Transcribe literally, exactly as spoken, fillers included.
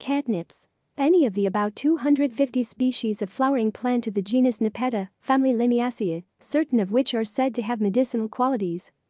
Catnips. Any of the about two hundred fifty species of flowering plant of the genus Nepeta, family Limiaceae, certain of which are said to have medicinal qualities,